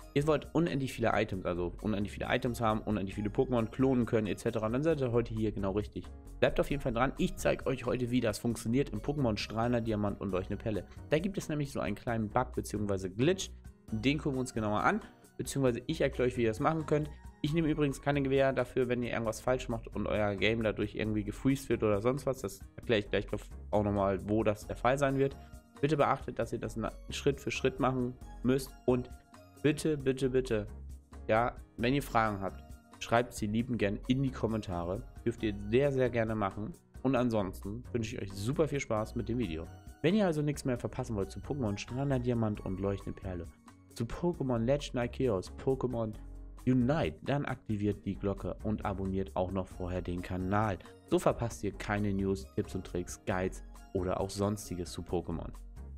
Ihr wollt unendlich viele Items, also unendlich viele Items haben, unendlich viele Pokémon klonen können etc. Dann seid ihr heute hier genau richtig. Bleibt auf jeden Fall dran. Ich zeige euch heute, wie das funktioniert im Pokémon Strahlender Diamant und Leuchtende Perle. Da gibt es nämlich so einen kleinen Bug bzw. Glitch. Den gucken wir uns genauer an, beziehungsweise ich erkläre euch, wie ihr das machen könnt. Ich nehme übrigens keine Gewähr dafür, wenn ihr irgendwas falsch macht und euer Game dadurch irgendwie gefreezed wird oder sonst was. Das erkläre ich gleich auch nochmal, wo das der Fall sein wird. Bitte beachtet, dass ihr das Schritt für Schritt machen müsst und bitte, bitte, bitte, ja, wenn ihr Fragen habt, schreibt sie liebend gern in die Kommentare. Dürft ihr sehr, sehr gerne machen. Und ansonsten wünsche ich euch super viel Spaß mit dem Video. Wenn ihr also nichts mehr verpassen wollt zu Pokémon Strahlender Diamant und Leuchtende Perle, zu Pokémon Legend Arceus, Pokémon Unite, dann aktiviert die Glocke und abonniert auch noch vorher den Kanal. So verpasst ihr keine News, Tipps und Tricks, Guides oder auch sonstiges zu Pokémon.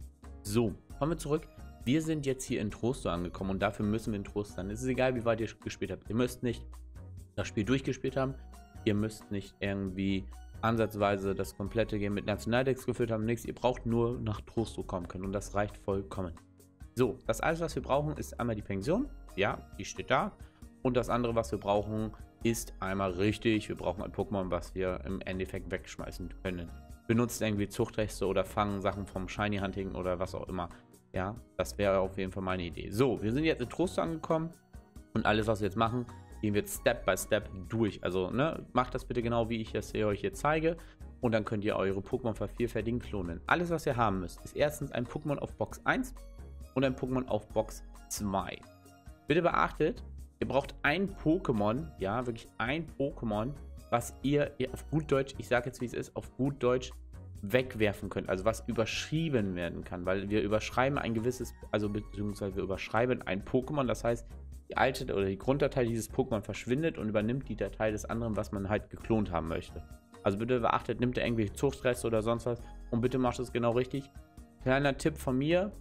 So, kommen wir zurück. Wir sind jetzt hier in Trosto angekommen und dafür müssen wir in Trost sein. Es ist egal, wie weit ihr gespielt habt. Ihr müsst nicht das Spiel durchgespielt haben. Ihr müsst nicht irgendwie ansatzweise das komplette Game mit Nationaldecks gefüllt haben. Nichts. Ihr braucht nur nach Trosto kommen können und das reicht vollkommen. So, das alles, was wir brauchen, ist einmal die Pension. Ja, die steht da. Und das andere, was wir brauchen, ist einmal richtig. Wir brauchen ein Pokémon, was wir im Endeffekt wegschmeißen können. Benutzt irgendwie Zuchtreste oder fangen Sachen vom Shiny Hunting oder was auch immer. Ja, das wäre auf jeden Fall meine Idee. So, wir sind jetzt in Trosto angekommen und alles, was wir jetzt machen, gehen wir jetzt Step by Step durch. Also, ne, macht das bitte genau, wie ich es euch hier zeige und dann könnt ihr eure Pokémon vervielfältigen, klonen. Alles, was ihr haben müsst, ist erstens ein Pokémon auf Box 1 und ein Pokémon auf Box 2. Bitte beachtet, ihr braucht ein Pokémon, ja, wirklich ein Pokémon, was ihr auf gut Deutsch, ich sage jetzt, wie es ist, auf gut Deutsch wegwerfen könnt, also was überschrieben werden kann, weil wir überschreiben ein gewisses, also beziehungsweise wir überschreiben ein Pokémon, das heißt, die alte oder die Grunddatei dieses Pokémon verschwindet und übernimmt die Datei des anderen, was man halt geklont haben möchte. Also bitte beachtet, nimmt ihr irgendwelche Zuchtreste oder sonst was und bitte macht es genau richtig. Kleiner Tipp von mir,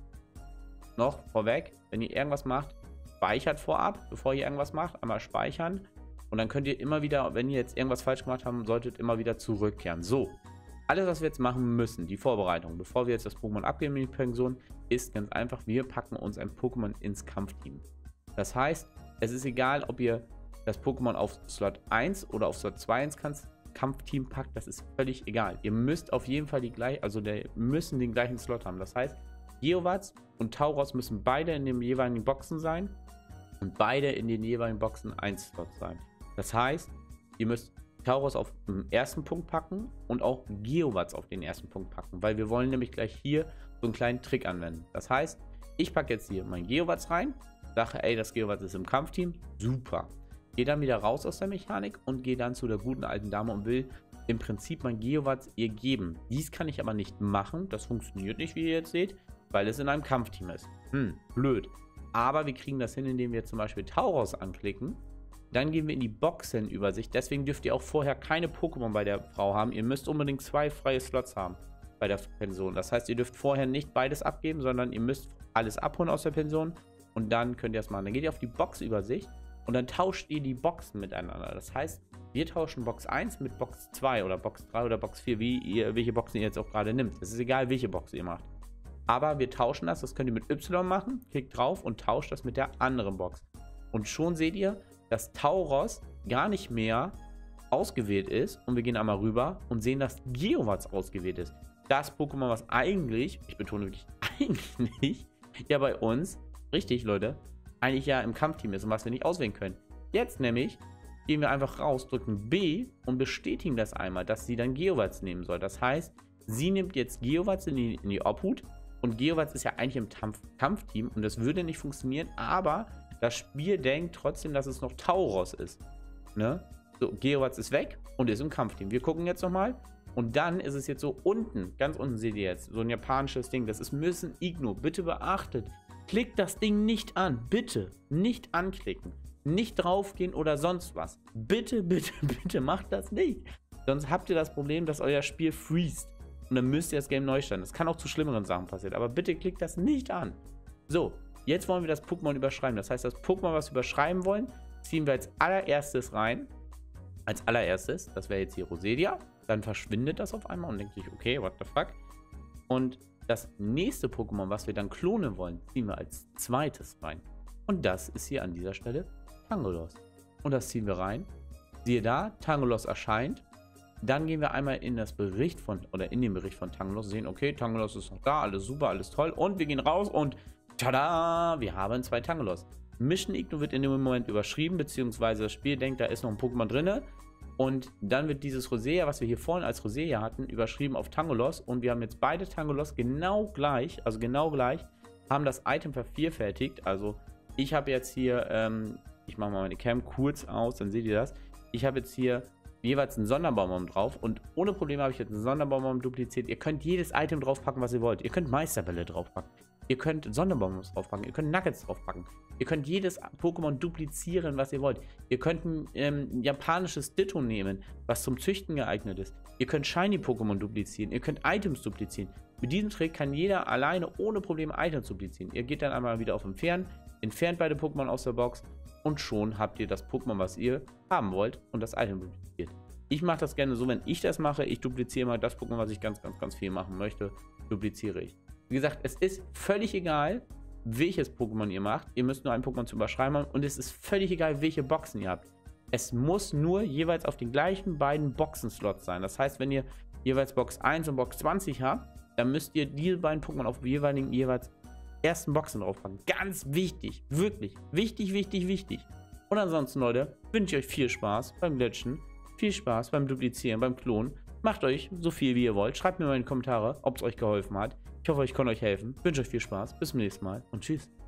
noch vorweg, wenn ihr irgendwas macht, speichert vorab, bevor ihr irgendwas macht, einmal speichern und dann könnt ihr immer wieder, wenn ihr jetzt irgendwas falsch gemacht haben solltet, immer wieder zurückkehren. So. Alles, was wir jetzt machen müssen, die Vorbereitung, bevor wir jetzt das Pokémon abgeben in die Pension, ist ganz einfach, wir packen uns ein Pokémon ins Kampfteam. Das heißt, es ist egal, ob ihr das Pokémon auf Slot 1 oder auf Slot 2 ins Kampfteam packt, das ist völlig egal. Ihr müsst auf jeden Fall müssen den gleichen Slot haben. Das heißt, Geowarts und Tauros müssen beide in den jeweiligen Boxen sein und beide in den jeweiligen Boxen 1 Slot sein. Das heißt, ihr müsst Tauros auf den ersten Punkt packen und auch Geowarts auf den ersten Punkt packen, weil wir wollen nämlich gleich hier so einen kleinen Trick anwenden. Das heißt, ich packe jetzt hier mein Geowarts rein, sage, ey, das Geowarts ist im Kampfteam, super. Gehe dann wieder raus aus der Mechanik und gehe dann zu der guten alten Dame und will im Prinzip mein Geowarts ihr geben. Dies kann ich aber nicht machen, das funktioniert nicht, wie ihr jetzt seht, weil es in einem Kampfteam ist. Blöd. Aber wir kriegen das hin, indem wir zum Beispiel Tauros anklicken. Dann gehen wir in die Boxenübersicht. Deswegen dürft ihr auch vorher keine Pokémon bei der Frau haben. Ihr müsst unbedingt 2 freie Slots haben bei der Pension. Das heißt, ihr dürft vorher nicht beides abgeben, sondern ihr müsst alles abholen aus der Pension und dann könnt ihr das machen. Dann geht ihr auf die Boxübersicht und dann tauscht ihr die Boxen miteinander. Das heißt, wir tauschen Box 1 mit Box 2 oder Box 3 oder Box 4, welche Boxen ihr jetzt auch gerade nimmt. Es ist egal, welche Box ihr macht. Aber wir tauschen das könnt ihr mit Y machen, klickt drauf und tauscht das mit der anderen Box. Und schon seht ihr, dass Tauros gar nicht mehr ausgewählt ist und wir gehen einmal rüber und sehen, dass Geowarts ausgewählt ist. Das Pokémon, was eigentlich, ich betone wirklich eigentlich, ja bei uns, richtig Leute, eigentlich ja im Kampfteam ist und was wir nicht auswählen können. Jetzt nämlich gehen wir einfach raus, drücken B und bestätigen das einmal, dass sie dann Geowarts nehmen soll. Das heißt, sie nimmt jetzt Geowarts in die Obhut und Geowarts ist ja eigentlich im Kampfteam und das würde nicht funktionieren, aber das Spiel denkt trotzdem, dass es noch Tauros ist. Ne? So, Geowarts ist weg und ist im Kampfteam. Wir gucken jetzt nochmal. Und dann ist es jetzt so unten, ganz unten seht ihr jetzt, so ein japanisches Ding. Das ist müssen Igno. Bitte beachtet. Klickt das Ding nicht an. Bitte. Nicht anklicken. Nicht draufgehen oder sonst was. Bitte, bitte, bitte macht das nicht. Sonst habt ihr das Problem, dass euer Spiel freest. Und dann müsst ihr das Game neu starten. Das kann auch zu schlimmeren Sachen passieren. Aber bitte klickt das nicht an. So. Jetzt wollen wir das Pokémon überschreiben. Das heißt, das Pokémon, was wir überschreiben wollen, ziehen wir als allererstes rein. Als allererstes, das wäre jetzt hier Roselia. Dann verschwindet das auf einmal und denkt sich, okay, what the fuck. Und das nächste Pokémon, was wir dann klonen wollen, ziehen wir als zweites rein. Und das ist hier an dieser Stelle Tangolos. Und das ziehen wir rein. Siehe da, Tangolos erscheint. Dann gehen wir einmal in das Bericht von, oder in den Bericht von Tangolos, sehen, okay, Tangolos ist noch da, alles super, alles toll. Und wir gehen raus und tada, wir haben 2 Tangolos. Mission Igno wird in dem Moment überschrieben, beziehungsweise das Spiel denkt, da ist noch ein Pokémon drin. Und dann wird dieses Rosea, was wir hier vorhin als Rosea hatten, überschrieben auf Tangolos. Und wir haben jetzt beide Tangolos genau gleich, haben das Item vervierfältigt. Also ich habe jetzt hier, ich mache mal meine Cam kurz aus, dann seht ihr das. Ich habe jetzt hier jeweils einen Sonderbaum drauf und ohne Probleme habe ich jetzt einen Sonderbaum dupliziert. Ihr könnt jedes Item draufpacken, was ihr wollt. Ihr könnt Meisterbälle draufpacken. Ihr könnt Sonderbaums draufpacken. Ihr könnt Nuggets draufpacken. Ihr könnt jedes Pokémon duplizieren, was ihr wollt. Ihr könnt ein japanisches Ditto nehmen, was zum Züchten geeignet ist. Ihr könnt Shiny-Pokémon duplizieren. Ihr könnt Items duplizieren. Mit diesem Trick kann jeder alleine ohne Probleme Items duplizieren. Ihr geht dann einmal wieder auf Entfernen, entfernt beide Pokémon aus der Box und schon habt ihr das Pokémon, was ihr haben wollt und das Item dupliziert. Ich mache das gerne so, wenn ich das mache, ich dupliziere mal das Pokémon, was ich ganz viel machen möchte, dupliziere ich. Wie gesagt, es ist völlig egal, welches Pokémon ihr macht. Ihr müsst nur ein Pokémon zu überschreiben haben und es ist völlig egal, welche Boxen ihr habt. Es muss nur jeweils auf den gleichen beiden Boxen-Slots sein. Das heißt, wenn ihr jeweils Box 1 und Box 20 habt, dann müsst ihr diese beiden Pokémon auf die jeweils ersten Boxen draufpacken. Ganz wichtig, wirklich wichtig, wichtig, wichtig. Und ansonsten, Leute, wünsche ich euch viel Spaß beim Glitchen, viel Spaß beim Duplizieren, beim Klonen. Macht euch so viel, wie ihr wollt. Schreibt mir mal in die Kommentare, ob es euch geholfen hat. Ich hoffe, ich konnte euch helfen. Wünsche euch viel Spaß. Bis zum nächsten Mal und tschüss.